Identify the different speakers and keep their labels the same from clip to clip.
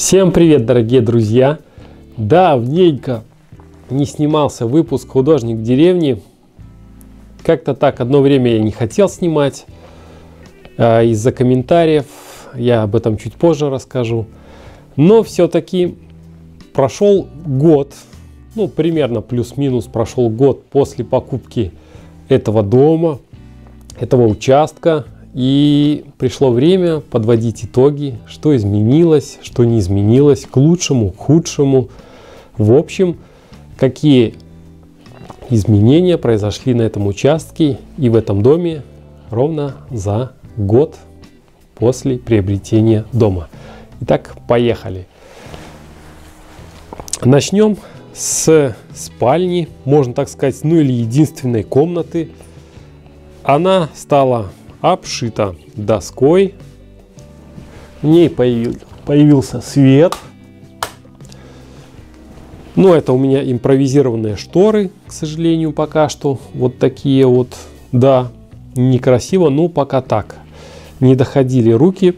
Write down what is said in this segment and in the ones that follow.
Speaker 1: Всем привет, дорогие друзья! Давненько не снимался выпуск «Художник в деревне». Как-то так, одно время я не хотел снимать из-за комментариев. Я об этом чуть позже расскажу. Но все-таки прошел год, ну примерно плюс-минус прошел год после покупки этого дома, этого участка. И пришло время подводить итоги, что изменилось, что не изменилось, к лучшему, к худшему. В общем, какие изменения произошли на этом участке и в этом доме ровно за год после приобретения дома. Итак, поехали. Начнем с спальни, можно так сказать, ну или единственной комнаты. Она стала обшита доской, в ней появился свет. Но это у меня импровизированные шторы, к сожалению, пока что. Вот такие вот, да, некрасиво, но пока так. Не доходили руки.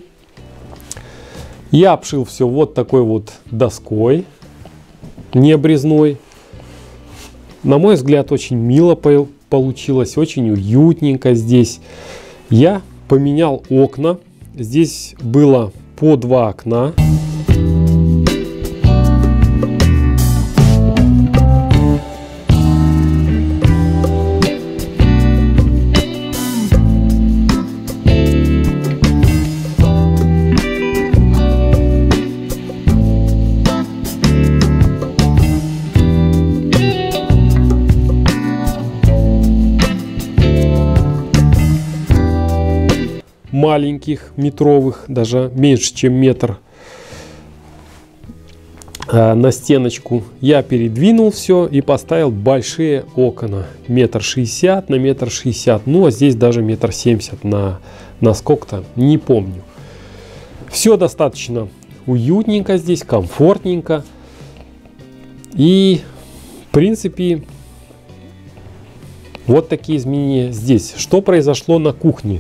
Speaker 1: Я обшил все вот такой вот доской, не обрезной. На мой взгляд, очень мило получилось, очень уютненько здесь. Я поменял окна. Здесь было по 2 окна. Маленьких, метровых, даже меньше, чем метр, на стеночку. Я передвинул все и поставил большие окна. 1,60 на 1,60 м. Ну, а здесь даже 1,70 м на сколько-то, не помню. Все достаточно уютненько здесь, комфортненько. И, в принципе, вот такие изменения здесь. Что произошло на кухне?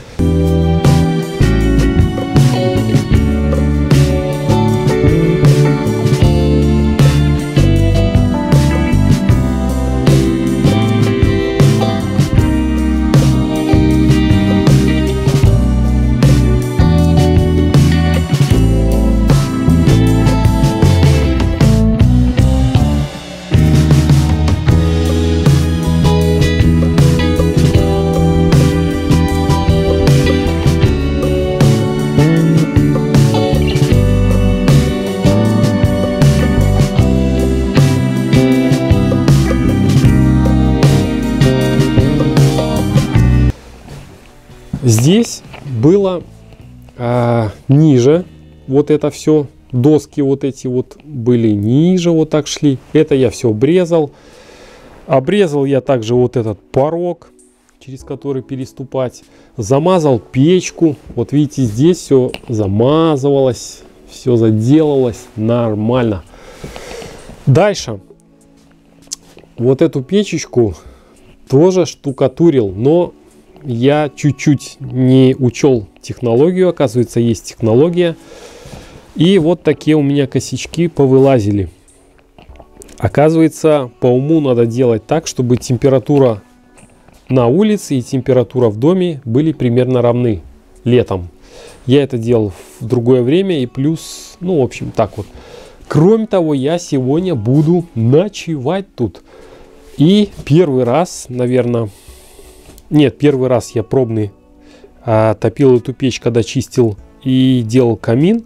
Speaker 1: Здесь было ниже, вот это все, доски вот эти вот были ниже, вот так шли. Это я все обрезал. Обрезал я также вот этот порог, через который переступать. Замазал печку. Вот видите, здесь все замазывалось, все заделалось нормально. Дальше. Вот эту печечку тоже штукатурил, но я чуть-чуть не учел технологию. Оказывается, есть технология. И вот такие у меня косячки повылазили. Оказывается, по уму надо делать так, чтобы температура на улице и температура в доме были примерно равны летом. Я это делал в другое время и плюс, ну, в общем, так вот. Кроме того, я сегодня буду ночевать тут. И первый раз, наверное... Нет, первый раз я пробный топил эту печь, когда чистил и делал камин,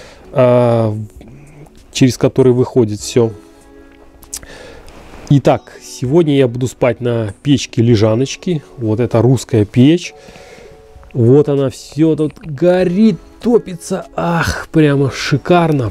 Speaker 1: через который выходит все. Итак, сегодня я буду спать на печке-лежаночке. Вот это русская печь. Вот она все тут горит, топится. Ах, прямо шикарно.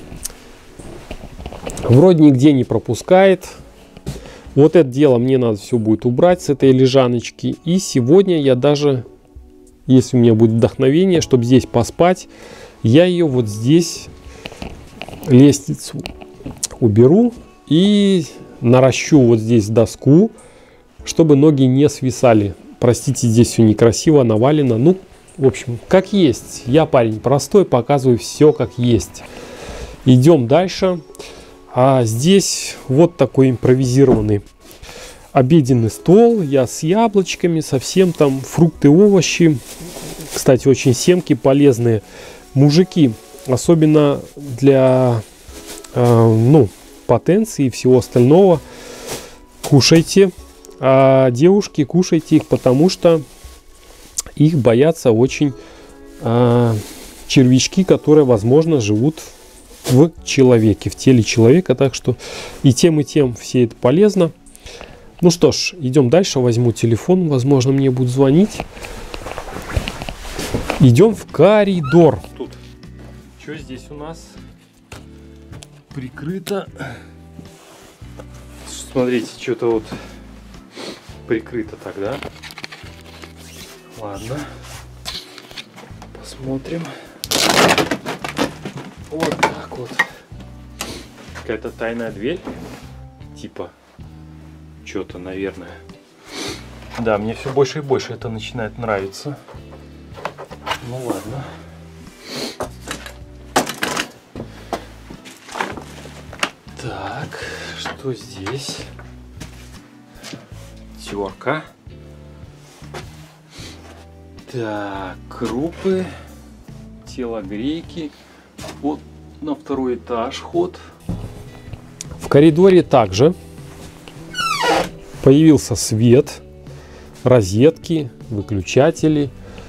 Speaker 1: Вроде нигде не пропускает. Вот это дело мне надо все будет убрать с этой лежаночки. И сегодня я даже, если у меня будет вдохновение, чтобы здесь поспать, я ее вот здесь, лестницу, уберу и наращу вот здесь доску, чтобы ноги не свисали. Простите, здесь все некрасиво, навалено. Ну, в общем, как есть. Я парень простой, показываю все как есть. Идем дальше. А здесь вот такой импровизированный обеденный стол. Я с яблочками, совсем там фрукты, овощи. Кстати, очень семки полезные. Мужики, особенно для потенции и всего остального, кушайте. А девушки, кушайте их, потому что их боятся очень червячки, которые, возможно, живут в человеке, в теле человека. Так что и тем все это полезно. Ну что ж, идем дальше. Возьму телефон, возможно, мне будут звонить. Идем в коридор. Тут что здесь у нас прикрыто? Смотрите, что-то вот прикрыто тогда. Ладно, посмотрим. Вот так вот. Какая-то тайная дверь. Типа. Что-то, наверное. Да, мне все больше и больше это начинает нравиться. Ну ладно. Так, что здесь? Терка. Так, крупы. Телогрейки. Вот на второй этаж ход. В коридоре также появился свет, розетки, выключатели.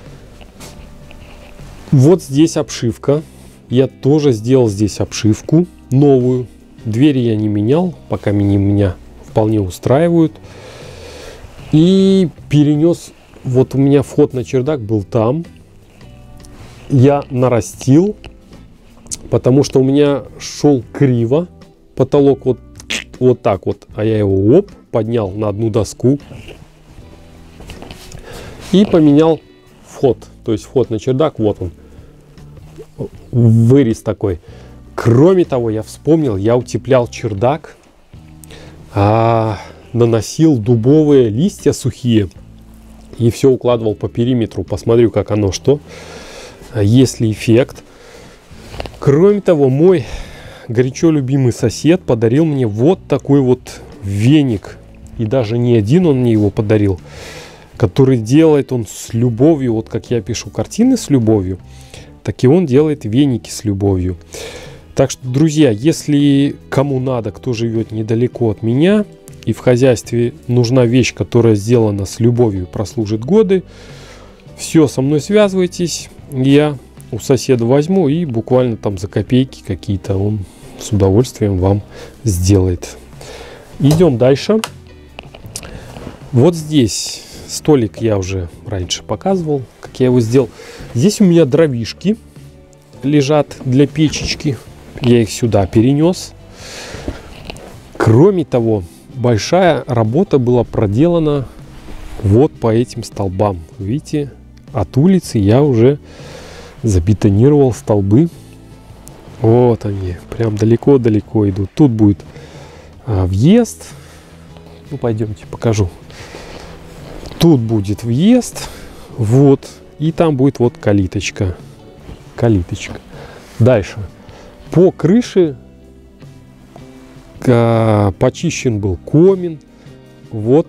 Speaker 1: Вот здесь обшивка. Я тоже сделал здесь обшивку новую. Двери я не менял, пока меня вполне устраивают. И перенес. Вот у меня вход на чердак был там. Я нарастил, потому что у меня шел криво. Потолок вот так вот. А я его поднял на одну доску. И поменял вход. То есть вход на чердак, вот он. Вырез такой. Кроме того, я вспомнил, я утеплял чердак. Наносил дубовые листья сухие. И все укладывал по периметру. Посмотрю, как оно, что. Есть ли эффект. Кроме того, мой горячо любимый сосед подарил мне вот такой вот веник. И даже не один он мне его подарил. Который делает он с любовью. Вот как я пишу картины с любовью, так и он делает веники с любовью. Так что, друзья, если кому надо, кто живет недалеко от меня, и в хозяйстве нужна вещь, которая сделана с любовью, прослужит годы, все, со мной связывайтесь. Я у соседа возьму и буквально там за копейки какие-то он с удовольствием вам сделает. Идем дальше. Вот здесь столик я уже раньше показывал, как я его сделал. Здесь у меня дровишки лежат для печечки. Я их сюда перенес. Кроме того, большая работа была проделана вот по этим столбам. Видите, от улицы я уже забетонировал столбы. Вот они, прям далеко-далеко идут. Тут будет въезд. Ну, пойдемте, покажу. Тут будет въезд. Вот. И там будет вот калиточка. Калиточка. Дальше. По крыше почищен был комин. Вот.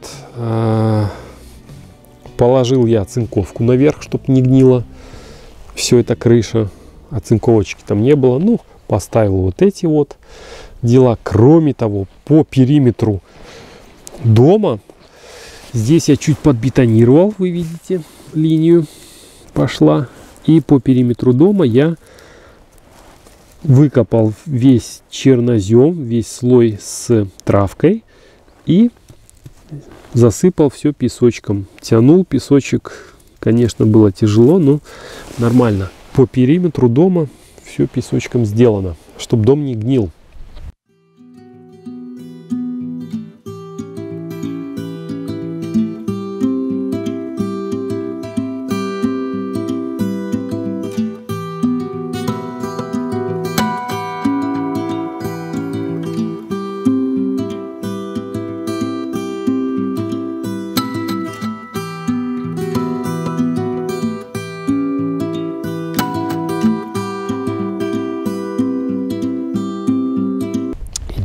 Speaker 1: Положил я оцинковку наверх, чтобы не гнила все это крыша. Оцинковочки там не было. Ну, поставил вот эти вот дела. Кроме того, по периметру дома здесь я чуть подбетонировал. Вы видите, линию пошла. И по периметру дома я выкопал весь чернозем, весь слой с травкой и засыпал все песочком. Тянул песочек, конечно, было тяжело, но нормально. По периметру дома все песочком сделано, чтобы дом не гнил.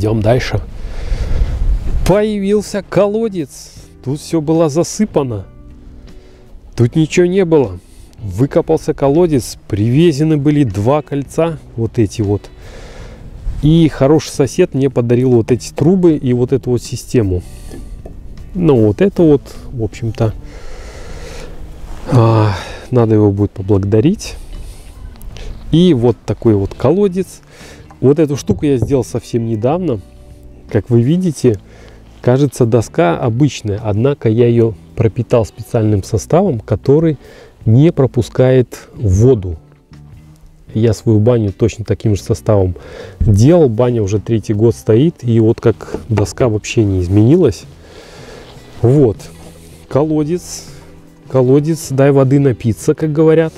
Speaker 1: Идем дальше. Появился колодец. Тут все было засыпано. Тут ничего не было. Выкопался колодец. Привезены были 2 кольца. Вот эти вот. И хороший сосед мне подарил вот эти трубы и вот эту вот систему. Ну вот это вот, в общем-то, надо его будет поблагодарить. И вот такой вот колодец. Вот эту штуку я сделал совсем недавно. Как вы видите, кажется, доска обычная. Однако я ее пропитал специальным составом, который не пропускает воду. Я свою баню точно таким же составом делал. Баня уже 3-й год стоит. И вот как доска вообще не изменилась. Вот. Колодец. Колодец. Дай воды напиться, как говорят.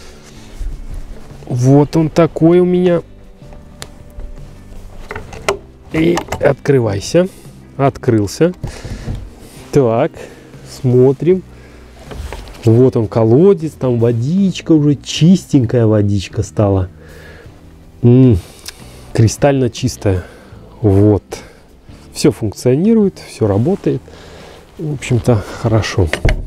Speaker 1: Вот он такой у меня. И открывайся. Открылся. Так. Смотрим. Вот он колодец. Там водичка уже. Чистенькая водичка стала. Кристально чистая. Вот. Все функционирует. Все работает. В общем-то, хорошо.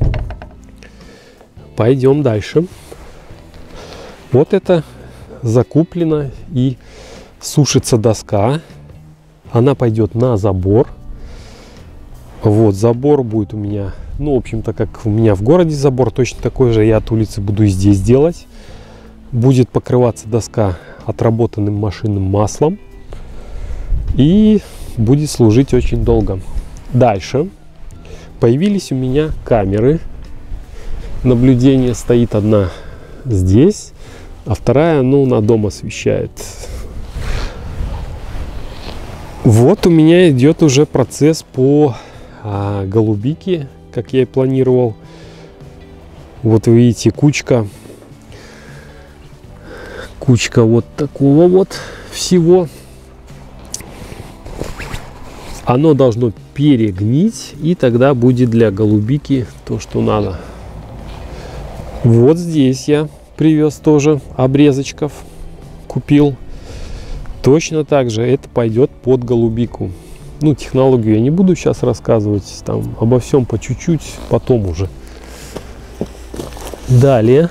Speaker 1: Пойдем дальше. Вот это закуплена и сушится доска. Она пойдет на забор. Вот забор будет у меня, ну, в общем-то, как у меня в городе забор, точно такой же я от улицы буду и здесь делать. Будет покрываться доска отработанным машинным маслом. И будет служить очень долго. Дальше. Появились у меня камеры наблюдения. Стоит одна здесь, а вторая, ну, на дом освещает. Вот у меня идет уже процесс по голубике, как я и планировал. Вот вы видите, кучка вот такого вот всего. Оно должно перегнить, и тогда будет для голубики то, что надо. Вот здесь я привез тоже обрезочков, купил. Точно так же это пойдет под голубику. Ну, технологию я не буду сейчас рассказывать, там обо всем по чуть-чуть, потом уже. Далее.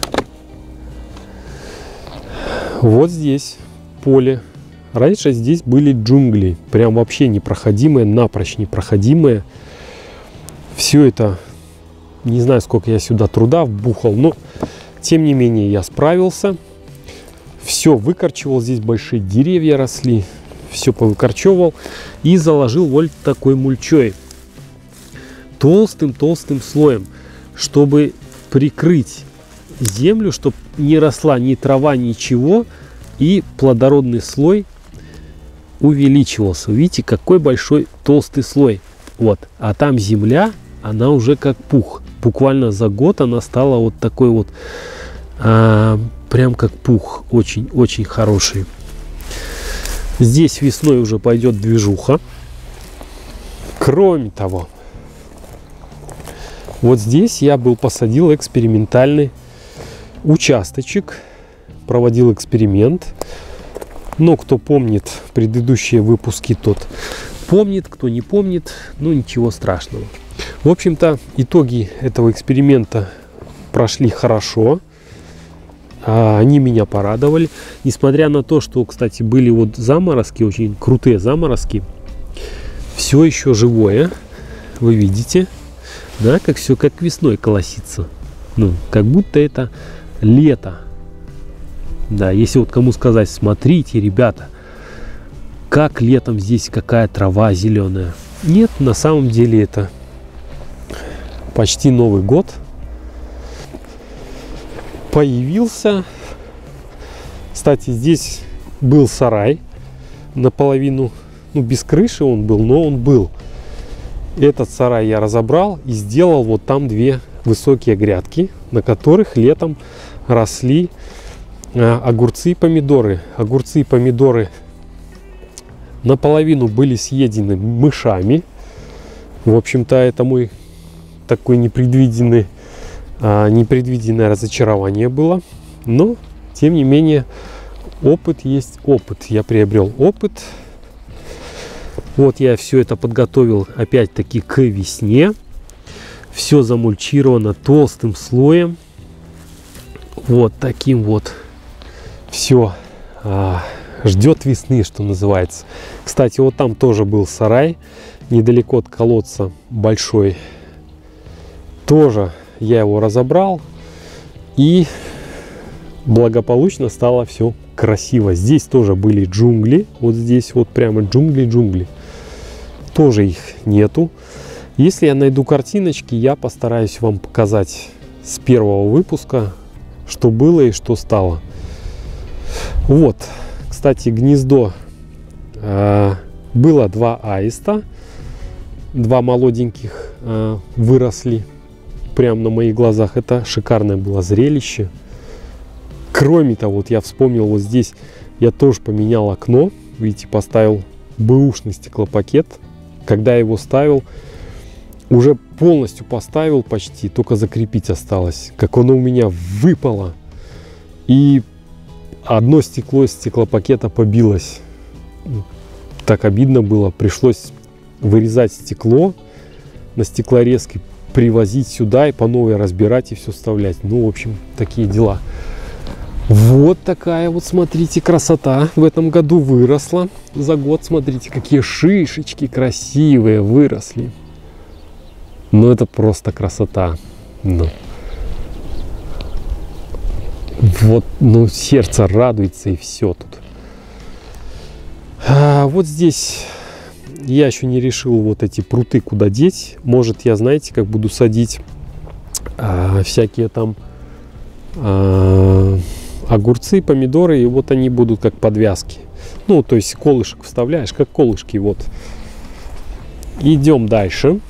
Speaker 1: Вот здесь поле. Раньше здесь были джунгли, прям вообще непроходимые, напрочь непроходимые. Все это, не знаю, сколько я сюда труда вбухал, но тем не менее я справился. Все выкорчевал, здесь большие деревья росли, все повыкорчевал и заложил вот такой мульчой. Толстым-толстым слоем, чтобы прикрыть землю, чтобы не росла ни трава, ничего, и плодородный слой увеличивался. Видите, какой большой толстый слой. Вот. А там земля, она уже как пух. Буквально за год она стала вот такой вот, прям как пух. Очень-очень хороший. Здесь весной уже пойдет движуха. Кроме того, вот здесь я посадил экспериментальный участочек. Проводил эксперимент. Но кто помнит предыдущие выпуски, тот помнит. Кто не помнит, ну ничего страшного. В общем-то, итоги этого эксперимента прошли хорошо. Они меня порадовали. Несмотря на то, что, кстати, были вот заморозки, очень крутые заморозки. Все еще живое. Вы видите, да, как все как весной колосится. Ну, как будто это лето. Да, если вот кому сказать, смотрите, ребята, как летом здесь какая трава зеленая. Нет, на самом деле это почти Новый год. Появился. Кстати, здесь был сарай наполовину, ну, без крыши он был, но он был. Этот сарай я разобрал и сделал вот там 2 высокие грядки, на которых летом росли огурцы и помидоры. Огурцы и помидоры наполовину были съедены мышами. В общем-то, это мой такой непредвиденное разочарование было. Но, тем не менее, опыт есть опыт. Я приобрел опыт. Вот я все это подготовил опять-таки к весне. Все замульчировано толстым слоем. Вот таким вот. Все ждет весны, что называется. Кстати, вот там тоже был сарай, недалеко от колодца большой. Тоже я его разобрал. И благополучно стало все красиво. Здесь тоже были джунгли. Вот здесь вот прямо джунгли. Тоже их нету. Если я найду картиночки, я постараюсь вам показать с первого выпуска, что было и что стало. Вот, кстати, гнездо. Было 2 аиста. 2 молоденьких выросли прямо на моих глазах. Это шикарное было зрелище. Кроме того, вот я вспомнил, вот здесь я тоже поменял окно. Видите, поставил бэушный стеклопакет. Когда я его ставил, уже полностью поставил почти, только закрепить осталось. Как оно у меня выпало. И одно стекло из стеклопакета побилось. Так обидно было. Пришлось вырезать стекло на стеклорезке, привозить сюда и по новой разбирать и все вставлять. Ну, в общем, такие дела. Вот такая вот, смотрите, красота в этом году выросла. За год, смотрите, какие шишечки красивые выросли. Ну, это просто красота. Ну. Вот, ну, сердце радуется и все тут. Вот здесь я еще не решил вот эти пруты куда деть. Может, я, знаете, как буду садить всякие там огурцы, помидоры, и вот они будут как подвязки. Ну, то есть колышек вставляешь, как колышки, вот. Идем дальше.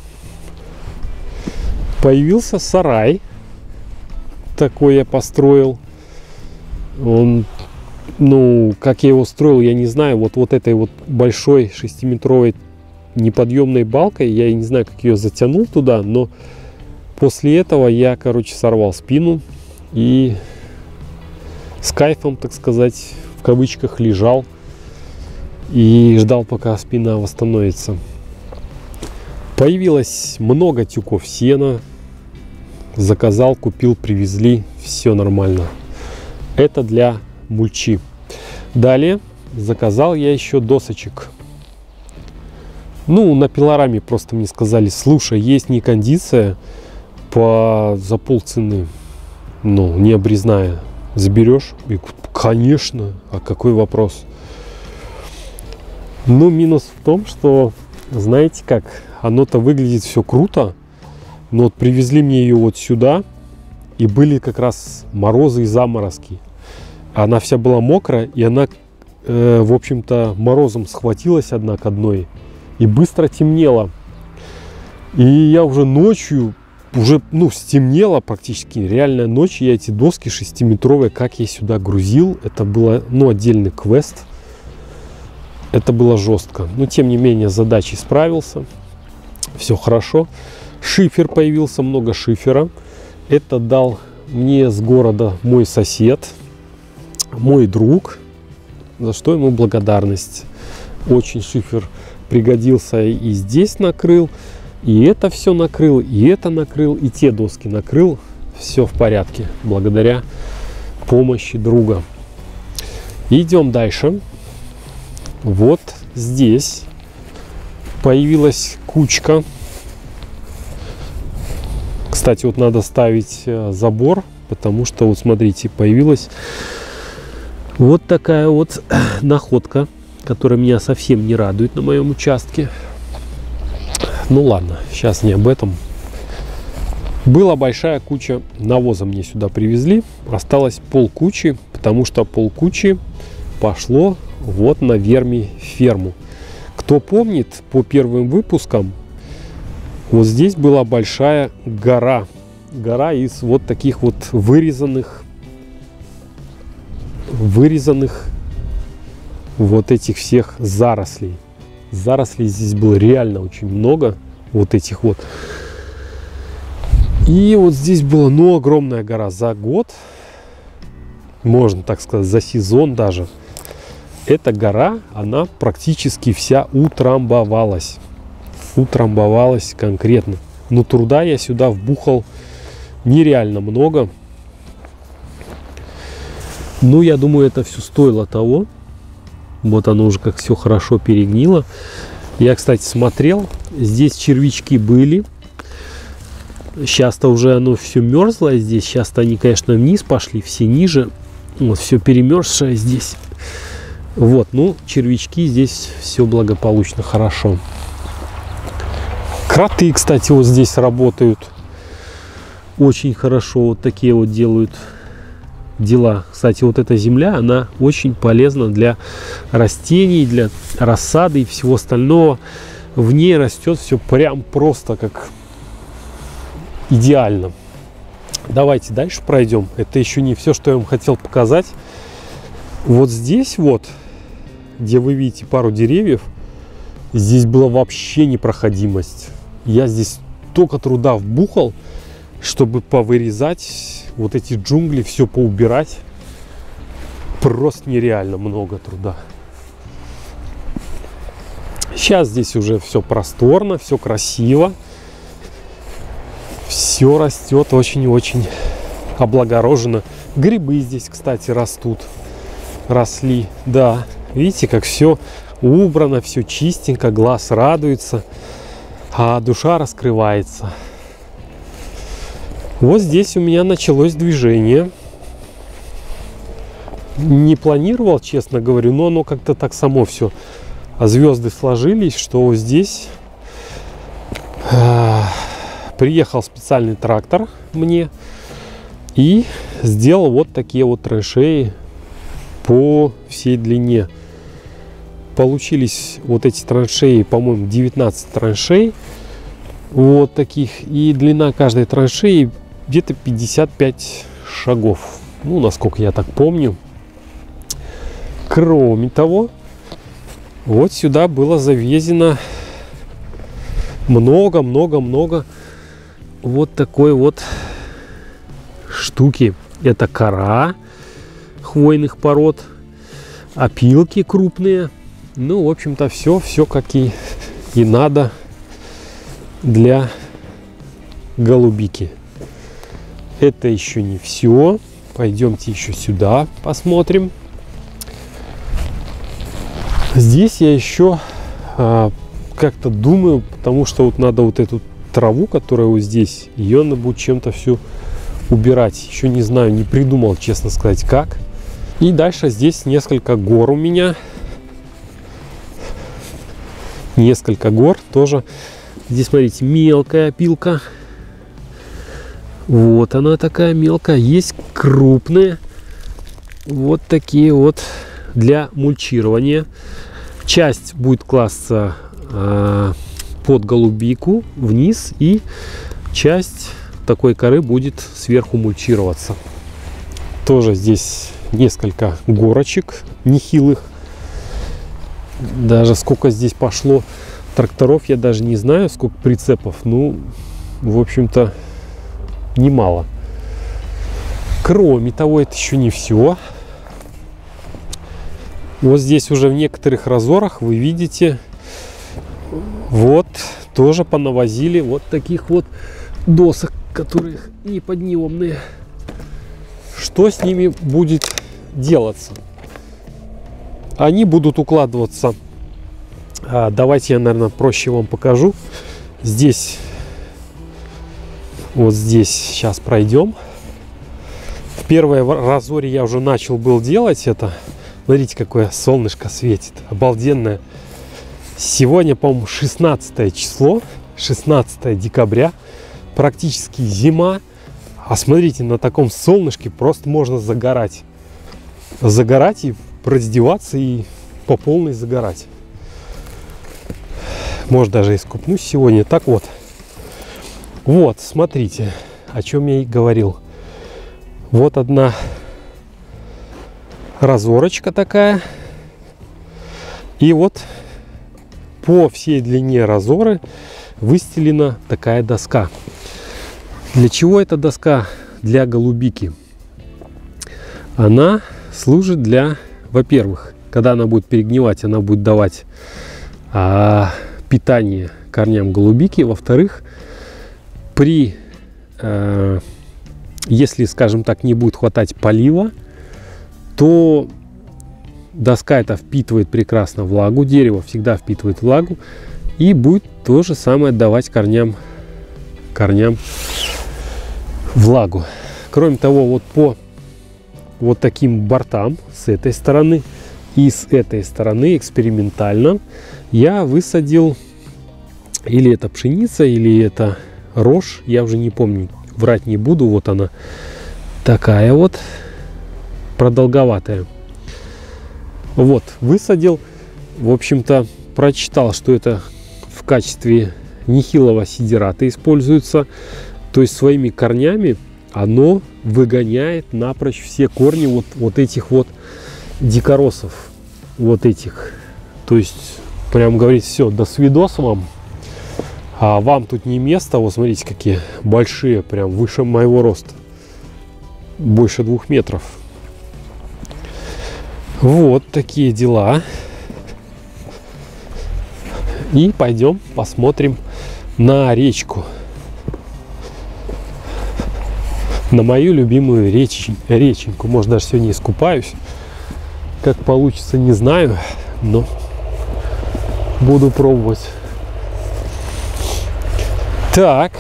Speaker 1: Появился сарай. Такой я построил. Он, ну, как я его строил, я не знаю. Вот этой вот большой 6-метровой неподъемной балкой, я не знаю, как ее затянул туда, но после этого я, короче, сорвал спину и с кайфом, так сказать, в кавычках, лежал и ждал, пока спина восстановится. Появилось много тюков сена. Заказал, купил, привезли. Все нормально. Это для мульчи. Далее заказал я еще досочек. Ну, на пилораме просто мне сказали: слушай, есть не кондиция за полцены. Ну, не обрезная. Заберешь? И, конечно. А какой вопрос? Ну, минус в том, что, знаете как, оно-то выглядит все круто, но вот привезли мне ее вот сюда, и были как раз морозы и заморозки. Она вся была мокрая, и она, в общем-то, морозом схватилась одна к одной, и быстро темнело. И я уже ночью, ну, стемнело практически, реальная ночь, я эти доски 6-метровые, как я сюда грузил, это было, ну, отдельный квест. Это было жестко, но тем не менее с задачей справился. Все хорошо. Шифер появился, много шифера. Это дал мне с города мой сосед, мой друг, за что ему благодарность. Очень шифер пригодился, и здесь накрыл, и это все накрыл, и это накрыл, и те доски накрыл. Все в порядке, благодаря помощи друга. Идем дальше. Вот здесь появилась кучка. Кстати, вот надо ставить забор, потому что, вот смотрите, появилась вот такая вот находка, которая меня совсем не радует на моем участке. Ну ладно, сейчас не об этом. Была большая куча навоза, мне сюда привезли. Осталось полкучи, потому что полкучи пошло вот на вермиферму. Кто помнит, по первым выпускам вот здесь была большая гора. Гора из вот таких вот вырезанных вот этих всех зарослей. Зарослей здесь было реально очень много. Вот этих вот. И вот здесь была, ну, огромная гора. За год, можно так сказать, за сезон даже, эта гора, она практически вся утрамбовалась. Утрамбовалась конкретно. Но труда я сюда вбухал нереально много. Ну, я думаю, это все стоило того. Вот оно уже как все хорошо перегнило. Я, кстати, смотрел. Здесь червячки были. Сейчас-то уже оно все мерзло здесь. Сейчас-то они, конечно, вниз пошли, все ниже. Вот все перемерзшее здесь. Вот, ну, червячки здесь все благополучно, хорошо. Кроты, кстати, вот здесь работают очень хорошо. Вот такие вот делают дела. Кстати, вот эта земля, она очень полезна для растений, для рассады и всего остального. В ней растет все прям просто как идеально. Давайте дальше пройдем. Это еще не все, что я вам хотел показать. Вот здесь вот, где вы видите пару деревьев, здесь была вообще непроходимость. Я здесь только труда вбухал, чтобы повырезать вот эти джунгли, все поубирать. Просто нереально много труда. Сейчас здесь уже все просторно, все красиво. Все растет очень-очень облагорожено. Грибы здесь, кстати, растут. Росли, да. Видите, как все убрано, все чистенько, глаз радуется, а душа раскрывается. Вот здесь у меня началось движение. Не планировал, честно говорю, но оно как-то так само все. А звезды сложились, что здесь приехал специальный трактор мне и сделал вот такие вот траншеи по всей длине. Получились вот эти траншеи, по-моему, 19 траншей. Вот таких. И длина каждой траншеи где-то 55 шагов. Ну, насколько я так помню. Кроме того, вот сюда было завезено много-много-много вот такой вот штуки. Это кора хвойных пород, опилки крупные. Ну, в общем-то, все как и надо для голубики. Это еще не все. Пойдемте еще сюда посмотрим. Здесь я еще как-то думаю, потому что вот надо вот эту траву, которая вот здесь, ее надо будет чем-то все убирать. Еще не знаю, не придумал, честно сказать, как. И дальше здесь несколько гор у меня. Несколько гор тоже. Здесь, смотрите, мелкая опилка. Вот она такая мелкая. Есть крупные. Вот такие вот для мульчирования. Часть будет класться под голубику вниз. И часть такой коры будет сверху мульчироваться. Тоже здесь несколько горочек нехилых. Даже сколько здесь пошло тракторов, я даже не знаю, сколько прицепов. Ну, в общем-то, немало. Кроме того, это еще не все. Вот здесь уже в некоторых разорах вы видите, вот тоже понавозили вот таких вот досок, которые неподъемные. Что с ними будет делаться? Они будут укладываться. Давайте я, наверное, проще вам покажу. Здесь, вот здесь сейчас пройдем. В первой разоре я уже начал был делать это. Смотрите, какое солнышко светит. Обалденное. Сегодня, по-моему, 16 число. 16 декабря. Практически зима. А смотрите, на таком солнышке просто можно загорать. Загорать и раздеваться и по полной загорать. Может, даже искупнусь сегодня. Так вот. Вот, смотрите, о чем я и говорил. Вот одна разорочка такая. И вот по всей длине разоры выстелена такая доска. Для чего эта доска? Для голубики. Она служит для, во-первых, Когда она будет перегнивать, она будет давать питание корням голубики. Во-вторых, если, скажем так, не будет хватать полива, то доска эта впитывает прекрасно влагу, дерево всегда впитывает влагу и будет то же самое давать корням влагу. Кроме того, вот по вот таким бортам с этой стороны и с этой стороны экспериментально я высадил, или это пшеница, или это рожь, я уже не помню, врать не буду. Вот она такая вот продолговатая. Вот, высадил, в общем-то, прочитал, что это в качестве нихилового сидерата используется, то есть своими корнями оно выгоняет напрочь все корни вот этих вот дикоросов, вот этих. То есть прям говорит: все, до свидос вам, а вам тут не место. Вот смотрите, какие большие, прям выше моего роста, больше 2 метров. Вот такие дела. И пойдем посмотрим на речку, на мою любимую реченьку. Может, даже сегодня искупаюсь. Как получится, не знаю, но буду пробовать. Так.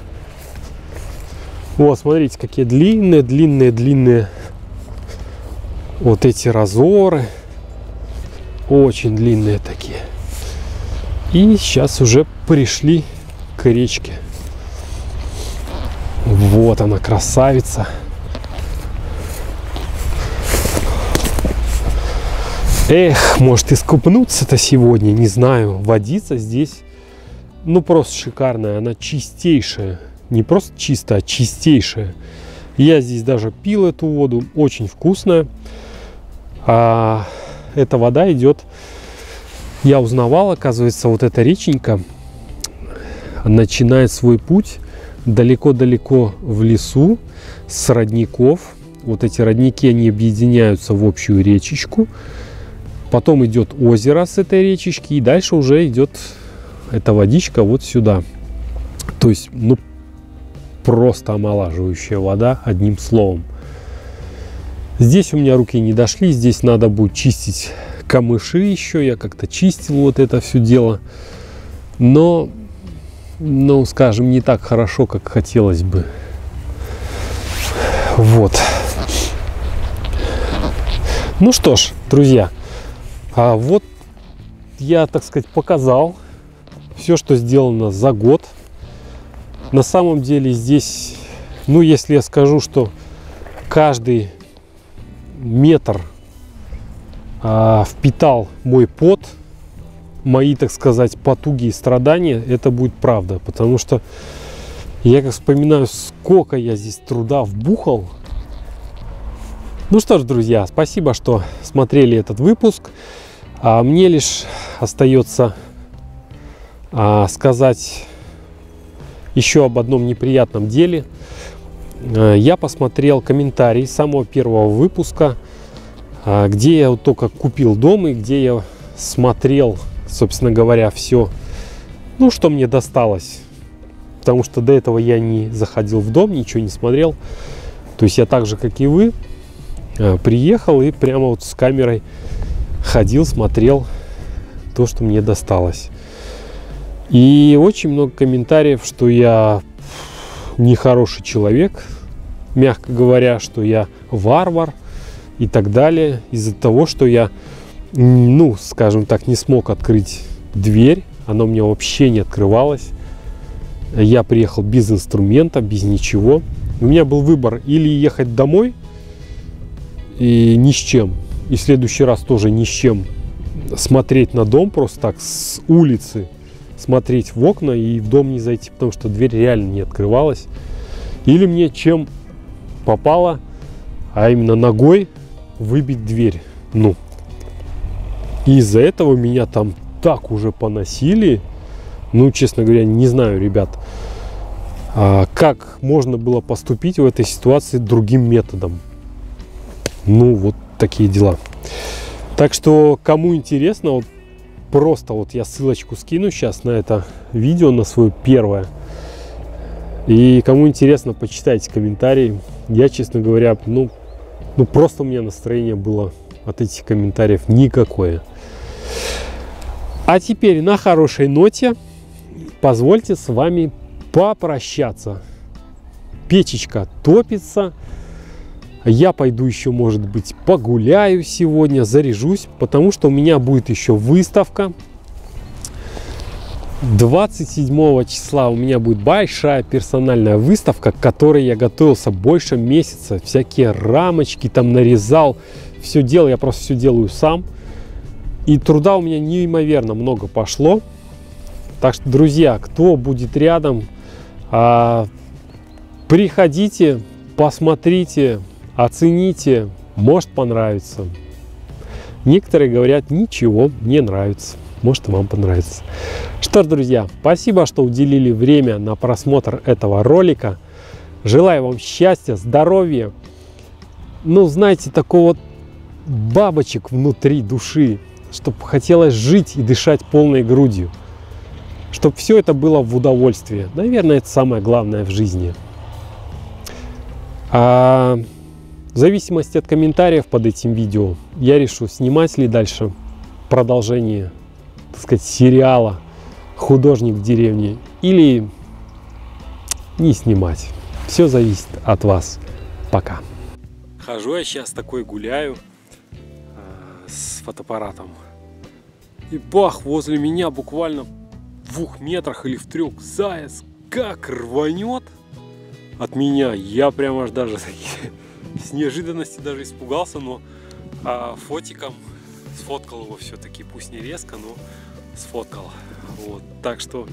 Speaker 1: Вот, смотрите, какие длинные вот эти разоры. Очень длинные такие. И сейчас уже пришли к речке. Вот она, красавица. Эх, может искупнуться-то сегодня, не знаю. Водица здесь, ну, просто шикарная. Она чистейшая. Не просто чистая, а чистейшая. Я здесь даже пил эту воду. Очень вкусная. А эта вода идет, я узнавал, оказывается, вот эта реченька начинает свой путь далеко-далеко в лесу с родников. Вот эти родники, они объединяются в общую речечку. Потом идет озеро с этой речечки, и дальше уже идет эта водичка вот сюда. То есть, ну, просто омолаживающая вода, одним словом. Здесь у меня руки не дошли, здесь надо будет чистить камыши еще. Я как-то чистил вот это все дело. Но, ну, скажем, не так хорошо, как хотелось бы. Вот. Ну что ж, друзья, вот я, так сказать, показал все, что сделано за год. На самом деле здесь, ну, если я скажу, что каждый метр впитал мой пот, мои, так сказать, потуги и страдания, это будет правда. Потому что я как вспоминаю, сколько я здесь труда вбухал. Ну что ж, друзья, спасибо, что смотрели этот выпуск. Мне лишь остается сказать еще об одном неприятном деле. Я посмотрел комментарий самого первого выпуска, где я вот только купил дом и где я смотрел, собственно говоря, все, ну, что мне досталось. Потому что до этого я не заходил в дом, ничего не смотрел. То есть я так же, как и вы, приехал и прямо вот с камерой ходил, смотрел то, что мне досталось. И очень много комментариев, что я нехороший человек, мягко говоря, что я варвар и так далее, из-за того, что я, ну, скажем так, не смог открыть дверь, она у меня вообще не открывалась. Я приехал без инструмента, без ничего. У меня был выбор: или ехать домой и ни с чем, и в следующий раз тоже ни с чем, смотреть на дом просто так с улицы, смотреть в окна и в дом не зайти, потому что дверь реально не открывалась. Или мне чем попало, а именно ногой, выбить дверь. Ну, и из-за этого меня там так уже поносили. Ну, честно говоря, не знаю, ребят, как можно было поступить в этой ситуации другим методом. Ну, вот такие дела. Так что, кому интересно, вот просто вот я ссылочку скину сейчас на это видео, на свое первое. И кому интересно, почитайте комментарии. Я, честно говоря, ну просто у меня настроение было от этих комментариев никакое. А теперь на хорошей ноте позвольте с вами попрощаться. Печечка топится. Я пойду еще, может быть, погуляю сегодня, заряжусь, потому что у меня будет еще выставка. 27 числа у меня будет большая персональная выставка, к которой я готовился больше месяца. Всякие рамочки там нарезал, все делал, я просто все делаю сам. И труда у меня неимоверно много пошло. Так что, друзья, кто будет рядом, приходите, посмотрите, оцените, может понравится. Некоторые говорят, ничего, мне нравится, может вам понравится. Что ж, друзья, спасибо, что уделили время на просмотр этого ролика. Желаю вам счастья, здоровья, ну, знаете, такого бабочек внутри души, чтобы хотелось жить и дышать полной грудью. Чтобы все это было в удовольствии. Наверное, это самое главное в жизни. В зависимости от комментариев под этим видео я решу, снимать ли дальше продолжение, так сказать, сериала «Художник в деревне» или не снимать. Все зависит от вас. Пока. Хожу я сейчас такой, гуляю с фотоаппаратом. И бах, возле меня буквально в 2 метрах или в 3 заяц как рванет от меня. Я прямо аж даже с неожиданности даже испугался, но фотиком сфоткал его все-таки, пусть не резко, но сфоткал. Вот. Так что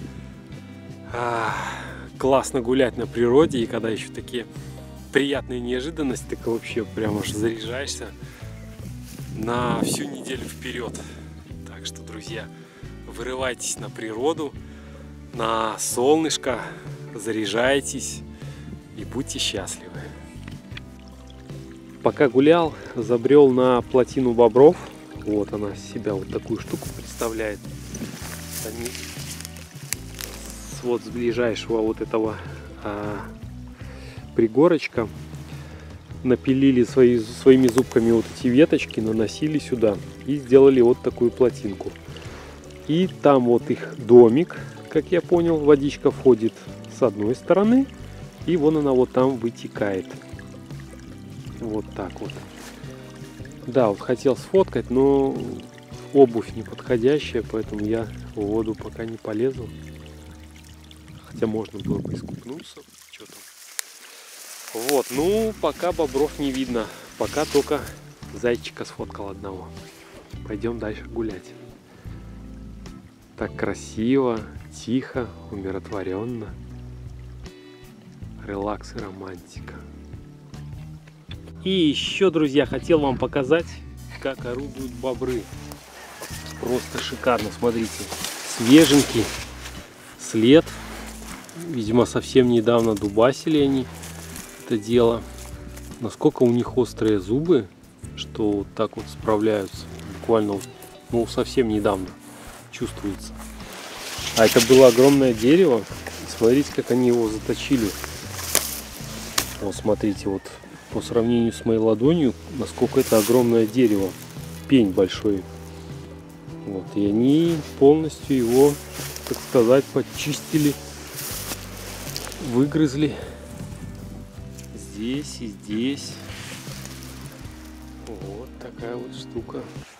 Speaker 1: классно гулять на природе, и когда еще такие приятные неожиданности, так вообще прямо аж заряжаешься на всю неделю вперед. Так что, друзья, вырывайтесь на природу, на солнышко, заряжайтесь и будьте счастливы. Пока гулял, забрел на плотину бобров. Вот она себя вот такую штуку представляет. Они вот с ближайшего вот этого пригорочка напилили своими зубками вот эти веточки, наносили сюда и сделали вот такую плотинку. И там вот их домик, как я понял, водичка входит с одной стороны, и вон она вот там вытекает. Вот так вот. Да, вот хотел сфоткать, но обувь неподходящая, поэтому я в воду пока не полезу. Хотя можно было бы искупнуться. Что там? Вот, ну пока бобров не видно. Пока только зайчика сфоткал одного. Пойдем дальше гулять. Так красиво, тихо, умиротворенно. Релакс и романтика. И еще, друзья, хотел вам показать, как орудуют бобры. Просто шикарно, смотрите. Свеженький след. Видимо, совсем недавно дубасили они это дело. Насколько у них острые зубы, что вот так вот справляются. Буквально, ну, совсем недавно чувствуется. А это было огромное дерево. Смотрите, как они его заточили. Вот, смотрите, вот по сравнению с моей ладонью, насколько это огромное дерево. Пень большой. Вот, и они полностью его, так сказать, почистили, выгрызли здесь и здесь. Вот такая вот штука.